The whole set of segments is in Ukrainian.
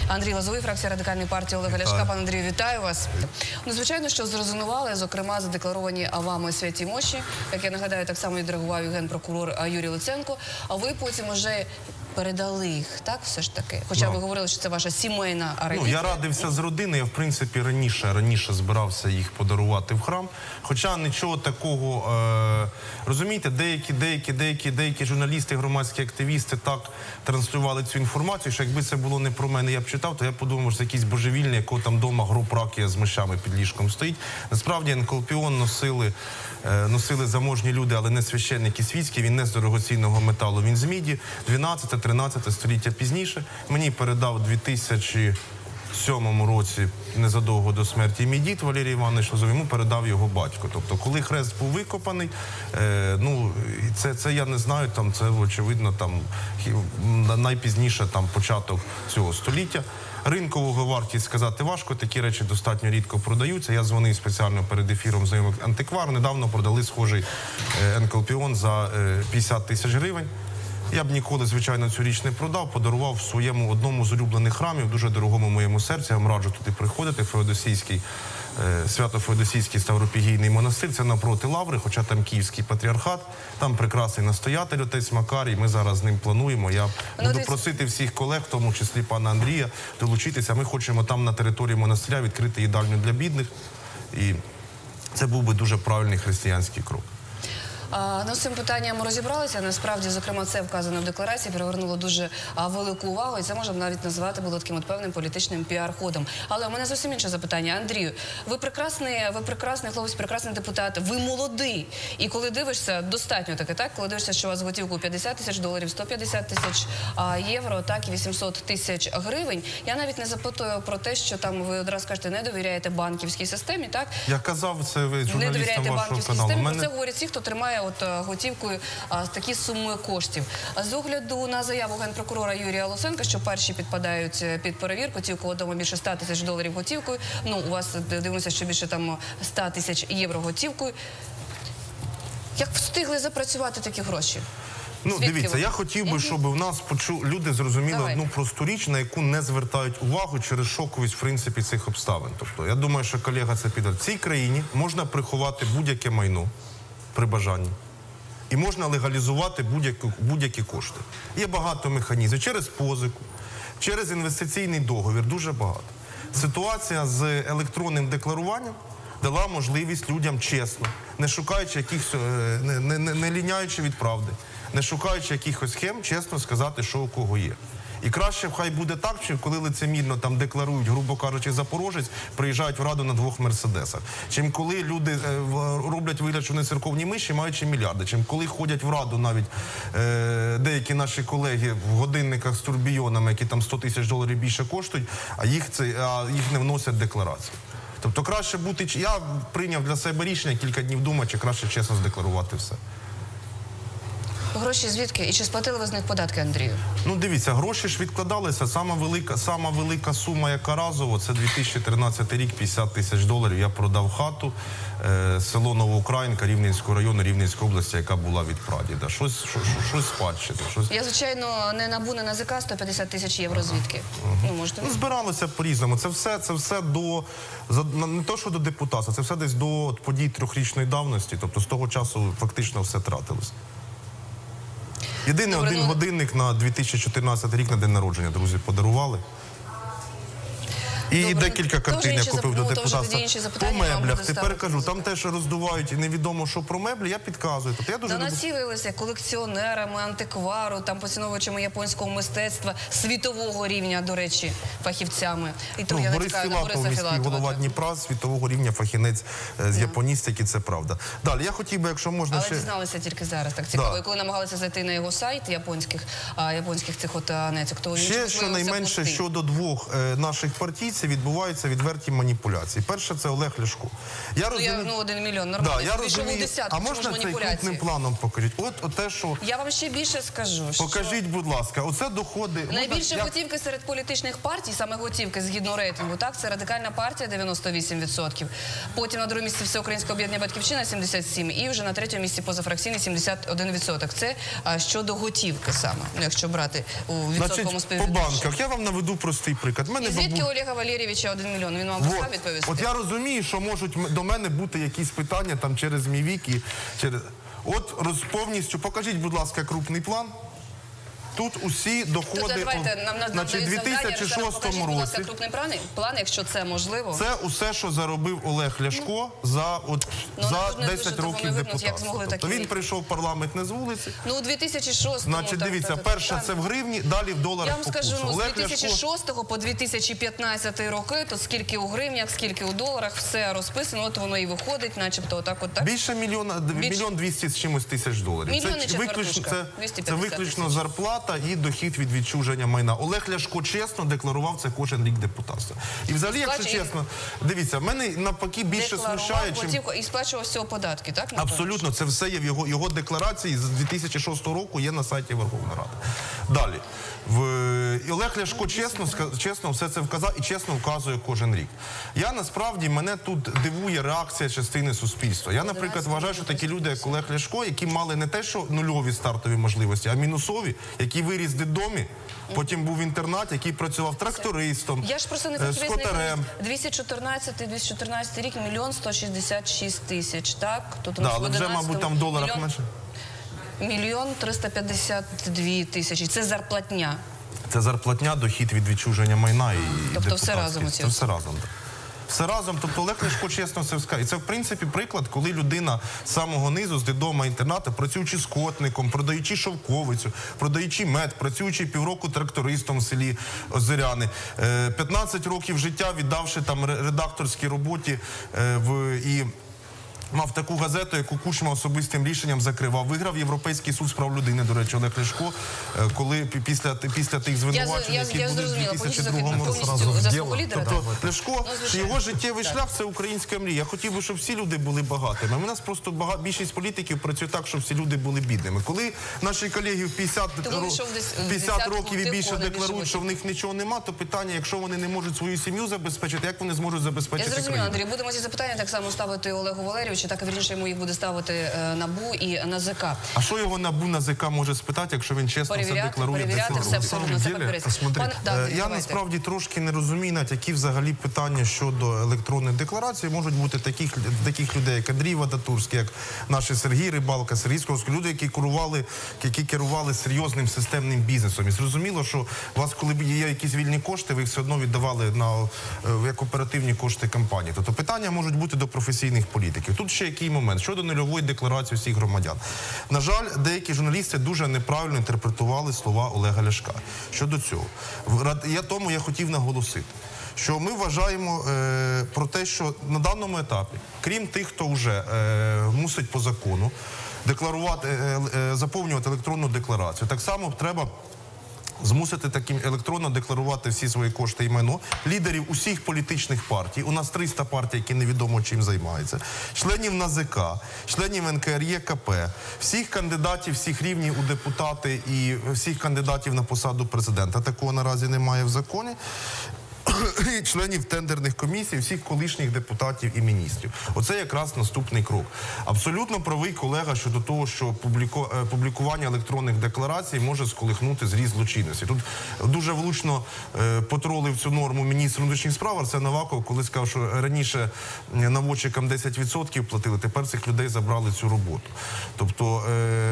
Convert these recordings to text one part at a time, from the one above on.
Андрій Лозовий, фракція Радикальної партії Олега Ляшка. Пане Андрію, вітаю вас. Ну, звичайно, що зрезонували, зокрема, задекларовані вами святі мощі. Як я нагадаю, так само відреагував і генпрокурор Юрій Луценко. А ви потім уже передали їх, так, все ж таки? Хоча ви говорили, що це ваша сімейна реліквія. Ну, я радився з родиною, я, в принципі, раніше збирався їх подарувати в храм. Хоча нічого такого, розумієте, деякі журналісти, громадські активісти так транслювали цю інформацію, що якби це було не про мене, я б читав, то я подумав, що це якийсь божевільний, якого там вдома гроб ракія з мишами під ліжком стоїть. Насправді, енколпіон носили заможні люди, але не священники світські, він не з дорогоцінного металу, він з міді, 12-13 століття пізніше. Мені передав у 2007 році, незадовго до смерті, мій дід Валерій Іванович Лозовий, йому передав його батько. Тобто, коли хрест був викопаний, ну, це я не знаю, там, це, очевидно, там, найпізніше там, початок цього століття. Ринкового вартість сказати важко, такі речі достатньо рідко продаються. Я дзвонив спеціально перед ефіром знайомий антиквар, недавно продали схожий енколпіон за 50 тисяч гривень. Я б ніколи, звичайно, цю річ не продав, подарував в своєму одному з улюблених храмів, дуже дорогому моєму серці, я вам раджу туди приходити, Свято-Феодосійський Ставропігійний монастир, це напроти Лаври, хоча там Київський патріархат, там прекрасний настоятель, отець Макарій, ми зараз з ним плануємо. Я буду просити всіх колег, в тому числі пана Андрія, долучитися. Ми хочемо там на території монастиря відкрити їдальню для бідних, і це був би дуже правильний християнський крок. Ну, з цим питанням розібралися. Насправді, зокрема, це вказано в декларації, привернуло дуже велику увагу, і це можна навіть назвати було таким от певним політичним піар-ходом. Але у мене зовсім інше запитання. Андрію, ви прекрасний хлопець, прекрасний депутат, ви молодий. І коли дивишся, достатньо таке, так? Коли дивишся, що у вас готівку 50 тисяч доларів, 150 тисяч євро, так, і 800 тисяч гривень. Я навіть не запитую про те, що там ви одразу кажете, не довіряєте банківській системі, так? Я казав це журналістам вашого каналу. Про це говорять ті, хто тримає готівкою такі суми коштів. З огляду на заяву генпрокурора Юрія Луценка, що перші підпадають під перевірку, ті, у кого вдома більше 100 тисяч доларів готівкою, ну, у вас дивимося, що більше там 100 тисяч євро готівкою. Як встигли запрацювати такі гроші? Ну, дивіться, я хотів би, щоб у нас люди зрозуміли одну просту річ, на яку не звертають увагу через шоковість, в принципі, цих обставин. Тобто, я думаю, що колега це піде. В цій країні можна приховати будь-яке майно при бажанні. І можна легалізувати будь-які кошти. Є багато механізмів. Через позику, через інвестиційний договір, дуже багато. Ситуація з електронним декларуванням дала можливість людям чесно, не шукаючи якихось, не ліняючи від правди, не шукаючи якихось схем, чесно сказати, що у кого є. І краще хай буде так, що коли лицемірно там декларують, грубо кажучи, Запорожець, приїжджають в Раду на 2 мерседесах. Чим коли люди роблять вигляд, що вони церковні миші, маючи мільярди. Чим коли ходять в Раду навіть деякі наші колеги в годинниках з турбійонами, які там 100 тисяч доларів більше коштують, а їх не вносять декларацію. Тобто краще бути... Я прийняв для себе рішення, кілька днів думати, чи краще чесно здекларувати все. Гроші звідки? І чи сплатили ви з них податки, Андрію? Ну, дивіться, гроші ж відкладалися. Сама велика сума, яка разово, це 2013 рік, 50 тисяч доларів. Я продав хату, село Новоукраїнка, Рівненського району, Рівненської області, яка була від прадіда. Щось спадщини. Я, звичайно, не НАБУ, не НАЗК, 150 тисяч євро звідки? Ну, збиралося по-різному. Це все до... Не то, що до депутатства, це все десь до подій 3-річної давності. Тобто з того часу фактично все тратилось. Єдиний один годинник на 2014 рік на день народження, друзі, подарували. І декілька картин я купив до депутатства. По меблях, тепер кажу, там теж роздувають невідомо, що про меблі, я підказую. До нас з'явилися колекціонерами, антиквару, там поціновувачами японського мистецтва, світового рівня, до речі, фахівцями. Борис Філатов, міський голова Дніпра, світового рівня фахівець з японістики, це правда. Далі, я хотів би, якщо можна ще... Але дізналися тільки зараз, так цікаво. І коли намагалися зайти на його сайт японських цих от нетів, то... Ще щонайменше щодо 2 наших партійців, коаліції відбуваються відверті маніпуляції. Перше, це Олег Ляшко. Я розумію... 1 мільйон, нормально. Да, я розумію. А можна цей крупним планом покажіть? От те, що... Я вам ще більше скажу. Покажіть, будь ласка, оце доходи... Найбільше готівки серед політичних партій, саме готівки згідно рейтингу, так, це Радикальна партія 98%, потім на другому місці Всеукраїнське об'єднання Батьківщина 77% і вже на третьому місці позафракційний 71%. Це щодо готівки саме, якщо брати у відсотковому співвідношенні. По банках. Я вам наведу простий приклад. І звідки Олега Валерійовича 1 мільйон? Він вам сказав відповісти? От я розумію, що можуть до мене бути якісь питання там через мій вік і через... От повністю, покажіть, будь ласка, крупний план. Тут усі доходи, значить, у 2006 році. Крупний план, якщо це можливо. Це усе, що заробив Олег Ляшко за 10 років депутатства. Тобто він прийшов в парламент не з вулиці. Ну, у 2006-му. Значить, дивіться, перше це в гривні, далі в доларах по курсу. Я вам скажу, з 2006 по 2015 роки, то скільки у гривнях, скільки у доларах, все розписано, от воно і виходить, начебто отак от так. Більше мільйон 200 з чимось тисяч доларів. Це виключно зарплата і дохід від відчуження майна. Олег Ляшко чесно декларував це кожен рік депутатства. І взагалі, якщо чесно, дивіться, в мене навпаки більше смущає, чим... І сплачував всього податки, так? Абсолютно, це все є в його декларації з 2006 року, є на сайті Верховної Ради. Далі. І Олег Ляшко чесно все це вказав і чесно вказує кожен рік. Насправді, мене тут дивує реакція частини суспільства. Я, наприклад, вважаю, що такі люди, як Олег Ляшко, які мали не те, що нульові стартові можливості, а мінусові, який виріс в дитдомі, потім був в інтернаті, який працював трактористом, скотарем. 2014 рік, 1 166 тисяч, так? Так, але вже, мабуть, там в доларах менше. 1 352 тисячі. Це зарплатня. Це зарплатня, дохід від відчуження майна і тобто все разом? Це все разом, так. Все разом, тобто Олег Ляшко чесно це вказує. І це, в принципі, приклад, коли людина з самого низу, з дитдому інтернату, працюючи скотником, продаючи шовковицю, продаючи мед, працюючи півроку трактористом в селі Озеряни, 15 років життя віддавши там редакторській роботі і мав таку газету, яку Кучма особистим рішенням закривав. Виграв Європейський суд з прав людини, до речі, Олег Ляшко, коли після тих звинувачень, які були в 2002 році. Тобто Ляшко, його життєвий шлях – це українська мрія. Я хотів би, щоб всі люди були багатими. У нас просто більшість політиків працює так, щоб всі люди були бідними. Коли наші колеги в 50 років і більше декларують, що в них нічого нема, то питання, якщо вони не можуть свою сім'ю забезпечити, як вони зможуть забезпечити країну? Я зрозуміла, Андрій. Будемо ці запитання так само ставити Олегу Валерійовичу, так вірніше йому їх буде ставити НАБУ і НАЗК. А що його НАБУ, НАЗК може спитати, якщо він чесно все декларує? Перевіряти все абсолютно, це папірець. Я насправді трошки не розумію, навіть які взагалі питання щодо електронної декларації можуть бути таких людей, як Андрій Вадатурський, як наші Сергій Рибалка, Сергій Сковський, люди, які керували серйозним системним бізнесом. І зрозуміло, що у вас, коли є якісь вільні кошти, ви їх все одно віддавали як оперативні кошти компанії. Тобто питання можуть бути до професійних політиків. Тут ще який момент щодо нульової декларації всіх громадян. На жаль, деякі журналісти дуже неправильно інтерпретували слова Олега Ляшка щодо цього. Тому я хотів наголосити, що ми вважаємо про те, що на даному етапі, крім тих, хто вже мусить по закону заповнювати електронну декларацію, так само треба змусити таким електронно декларувати всі свої кошти і майно лідерів усіх політичних партій. У нас 300 партій, які невідомо чим займаються. Членів НАЗК, членів НКРЄКП, всіх кандидатів, всіх рівнів у депутати і всіх кандидатів на посаду президента. Такого наразі немає в законі. Членів тендерних комісій, всіх колишніх депутатів і міністрів. Оце якраз наступний крок. Абсолютно правий колега щодо того, що публікування електронних декларацій може сколихнути зріст злочинності. Тут дуже влучно потролив цю норму міністр внутрішніх справ Арсен Аваков, коли сказав, що раніше наводчикам 10% платили, тепер цих людей забрали цю роботу. Тобто,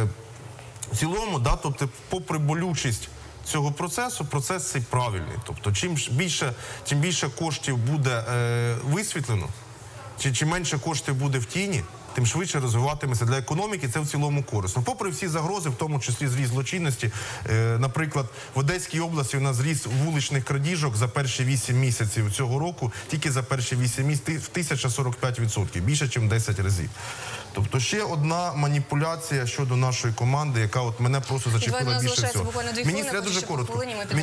в цілому, попри болючість цього процесу, процес цей правильний. Тобто, чим більше коштів буде висвітлено, чим менше коштів буде в тіні, тим швидше розвиватиметься для економіки, це в цілому корисно. Попри всі загрози, в тому числі зріст злочинності, наприклад, в Одеській області у нас зріст вуличних крадіжок за перші 8 місяців цього року, тільки за перші 8 місяців в 1045%, більше, ніж 10 разів. Тобто ще одна маніпуляція щодо нашої команди, яка от мене просто зачепила більше всього. Міністр, я дуже коротко.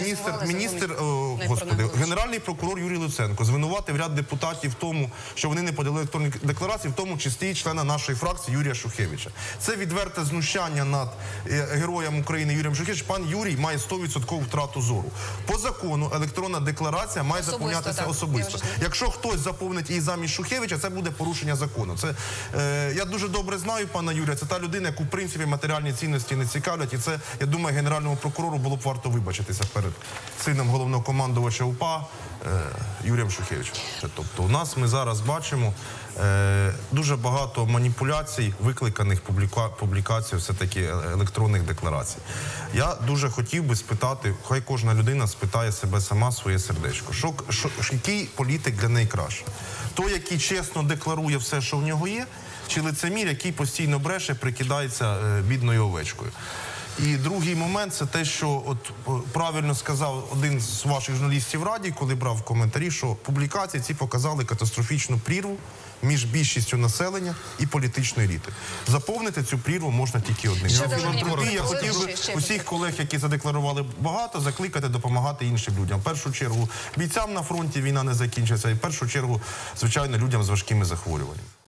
Генеральний прокурор Юрій Луценко звинуватив ряд депутатів в тому, що вони не подали електронні декларації, в тому числі і члена нашої фракції Юрія Шухевича. Це відверте знущання над героєм України Юрієм Шухевичем. Пан Юрій має 100% втрату зору. По закону електронна декларація має заповнятися особисто. Якщо хтось заповнить її замість Шухевича, це буде порушення закону. Я дуже добре знаю пана Юрія, це та людина, яку в принципі матеріальні цінності не цікавлять, і це, я думаю, генеральному прокурору було б варто вибачитися перед сином головнокомандувача УПА Юрієм Шухевичем. Тобто у нас ми зараз бачимо дуже багато маніпуляцій, викликаних публікацією все-таки електронних декларацій. Я дуже хотів би спитати, хай кожна людина спитає себе сама своє сердечко. Який політик для неї краще? Той, який чесно декларує все, що в нього є, чи лицемір, який постійно бреше, прикидається бідною овечкою? І другий момент – це те, що правильно сказав один з ваших журналістів в Раді, коли брав коментарі, що публікації ці показали катастрофічну прірву між більшістю населення і політичної еліти. Заповнити цю прірву можна тільки одним. Я хотів би усіх колег, які задекларували багато, закликати допомагати іншим людям. В першу чергу бійцям на фронті війна не закінчиться, і в першу чергу, звичайно, людям з важкими захворюваннями.